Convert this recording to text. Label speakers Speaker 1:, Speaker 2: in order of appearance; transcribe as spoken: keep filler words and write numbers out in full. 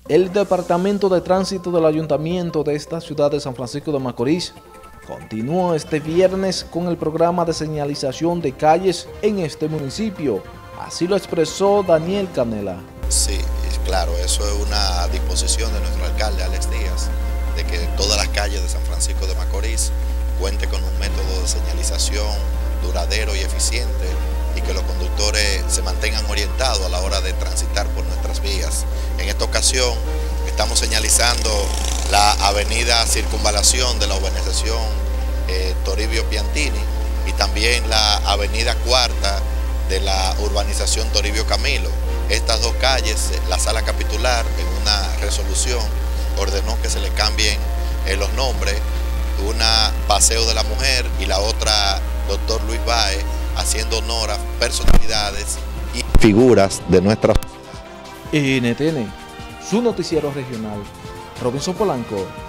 Speaker 1: El Departamento de Tránsito del Ayuntamiento de esta ciudad de San Francisco de Macorís continuó este viernes con el programa de señalización de calles en este municipio. Así lo expresó Daniel Canela.
Speaker 2: Sí, claro, eso es una disposición de nuestro alcalde Alex Díaz, de que todas las calles de San Francisco de Macorís cuente con un método de señalización duradero y eficiente y que los conductores se mantengan orientados a la hora de transitar por nuestras vías. En esta ocasión estamos señalizando la avenida Circunvalación de la urbanización eh, Toribio Piantini y también la avenida Cuarta de la urbanización Toribio Camilo. Estas dos calles, la sala capitular en una resolución ordenó que se le cambien eh, los nombres, una Paseo de la Mujer y la otra Doctor Luis Baez, haciendo honor a personalidades y figuras de nuestra sociedad.
Speaker 1: N T N, su noticiero regional, Robinson Polanco.